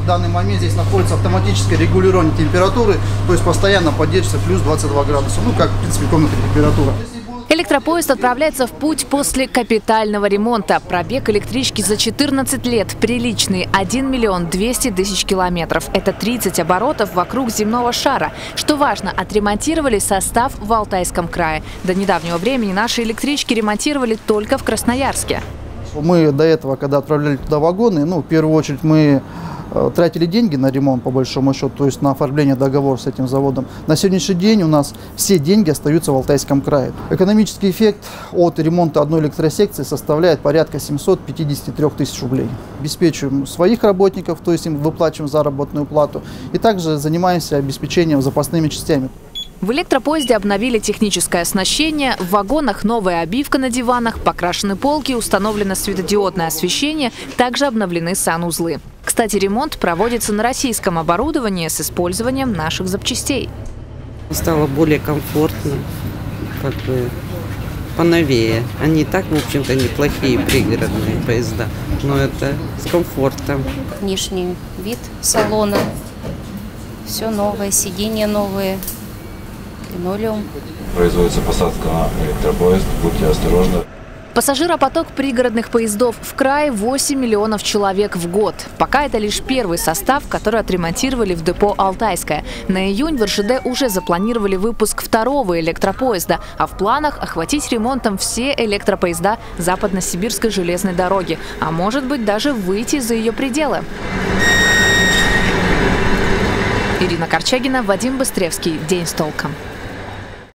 В данный момент здесь находится автоматическое регулирование температуры, то есть постоянно поддерживается плюс 22 градуса, ну как в принципе комнатная температура. Электропоезд отправляется в путь после капитального ремонта. Пробег электрички за 14 лет приличный – 1 200 000 километров. Это 30 оборотов вокруг земного шара. Что важно, отремонтировали состав в Алтайском крае. До недавнего времени наши электрички ремонтировали только в Красноярске. Мы до этого, когда отправляли туда вагоны, в первую очередь мы тратили деньги на ремонт, по большому счету, то есть на оформление договора с этим заводом. На сегодняшний день у нас все деньги остаются в Алтайском крае. Экономический эффект от ремонта одной электросекции составляет порядка 753 тысяч рублей. Обеспечиваем своих работников, то есть им выплачиваем заработную плату, и также занимаемся обеспечением запасными частями. В электропоезде обновили техническое оснащение, в вагонах новая обивка на диванах, покрашены полки, установлено светодиодное освещение, также обновлены санузлы. Кстати, ремонт проводится на российском оборудовании с использованием наших запчастей. Стало более комфортно, поновее. Они и так, в общем-то, неплохие пригородные поезда, но это с комфортом. Внешний вид салона, все новое, сиденья новые. Линолеум. Производится посадка на электропоезд, будьте осторожны. Пассажиропоток пригородных поездов в крае 8 миллионов человек в год. Пока это лишь первый состав, который отремонтировали в депо «Алтайское». На июнь в РЖД уже запланировали выпуск второго электропоезда, а в планах охватить ремонтом все электропоезда Западно-Сибирской железной дороги, а может быть даже выйти за ее пределы. Ирина Корчагина, Вадим Быстревский. День с толком.